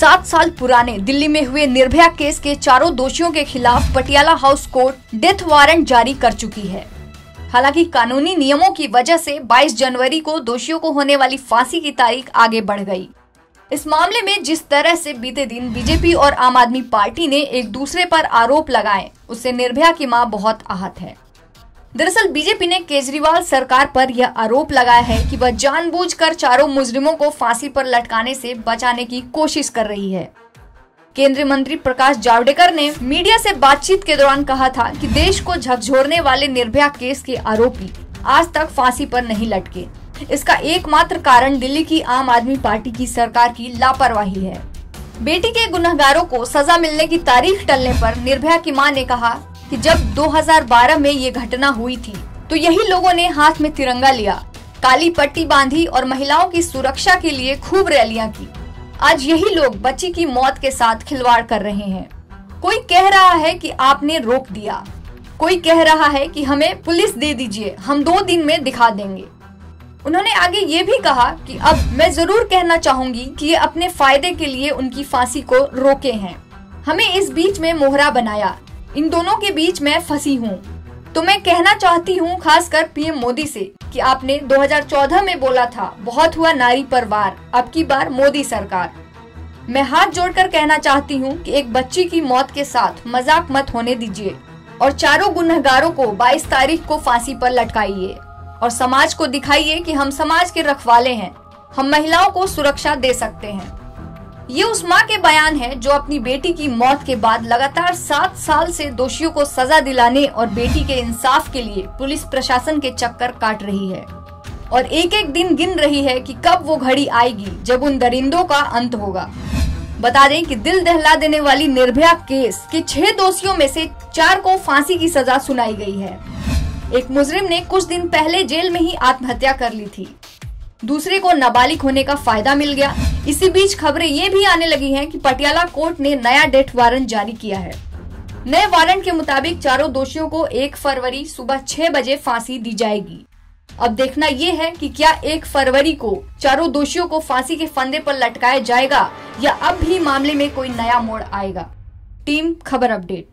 7 साल पुराने दिल्ली में हुए निर्भया केस के चारों दोषियों के खिलाफ Patiala House Court death warrant जारी कर चुकी है। हालांकि कानूनी नियमों की वजह से 22 जनवरी को दोषियों को होने वाली फांसी की तारीख आगे बढ़ गई। इस मामले में जिस तरह से बीते दिन बीजेपी और आम आदमी पार्टी ने एक दूसरे पर आरोप लगाए, उससे निर्भया की मां बहुत आहत है। दरअसल बीजेपी ने केजरीवाल सरकार पर यह आरोप लगाया है कि वह जानबूझकर चारों मुजरिमों को फांसी पर लटकाने से बचाने की कोशिश कर रही है। केंद्रीय मंत्री प्रकाश जावड़ेकर ने मीडिया से बातचीत के दौरान कहा था कि देश को झकझोरने वाले निर्भया केस के आरोपी आज तक फांसी पर नहीं लटके। इसका एकमात्र कारण दिल्ली की आम आदमी पार्टी की सरकार की लापरवाही है। बेटी के गुनहगारों को सजा मिलने की तारीख टलने पर निर्भया की मां ने कहा कि जब 2012 में ये घटना हुई थी तो यही लोगों ने हाथ में तिरंगा लिया, काली पट्टी बांधी और महिलाओं की सुरक्षा के लिए खूब रैलियां की। आज यही लोग बच्ची की मौत के साथ खिलवाड़ कर रहे हैं। कोई कह रहा है कि आपने रोक दिया, कोई कह रहा है कि हमें पुलिस दे दीजिए, हम 2 दिन में दिखा देंगे। उन्होंने आगे ये भी कहा कि अब मैं जरूर कहना चाहूंगी कि ये अपने फायदे के लिए उनकी फांसी को रोके हैं। हमें इस बीच में मोहरा बनाया, इन दोनों के बीच मैं फंसी हूँ। तो मैं कहना चाहती हूँ खासकर पीएम मोदी से कि आपने 2014 में बोला था बहुत हुआ नारी पर वार, अब की बार मोदी सरकार। मैं हाथ जोड़कर कहना चाहती हूँ कि एक बच्ची की मौत के साथ मजाक मत होने दीजिए और चारों गुनहगारों को 22 तारीख को फांसी पर लटकाइए और समाज को दिखाइए कि हम समाज के रखवाले हैं, हम महिलाओं को सुरक्षा दे सकते हैं। ये उस माँ के बयान है जो अपनी बेटी की मौत के बाद लगातार 7 साल से दोषियों को सजा दिलाने और बेटी के इंसाफ के लिए पुलिस प्रशासन के चक्कर काट रही है और एक एक दिन गिन रही है कि कब वो घड़ी आएगी जब उन दरिंदों का अंत होगा। बता दें कि दिल दहला देने वाली निर्भया केस के 6 दोषियों में से 4 को फांसी की सजा सुनाई गई है। एक मुजरिम ने कुछ दिन पहले जेल में ही आत्महत्या कर ली थी, दूसरे को नाबालिग होने का फायदा मिल गया। इसी बीच खबरें ये भी आने लगी हैं कि पटियाला कोर्ट ने नया डेथ वारंट जारी किया है। नए वारंट के मुताबिक चारों दोषियों को 1 फरवरी सुबह 6 बजे फांसी दी जाएगी। अब देखना ये है कि क्या 1 फरवरी को चारों दोषियों को फांसी के फंदे पर लटकाया जाएगा या अब भी मामले में कोई नया मोड़ आएगा। टीम खबर अपडेट।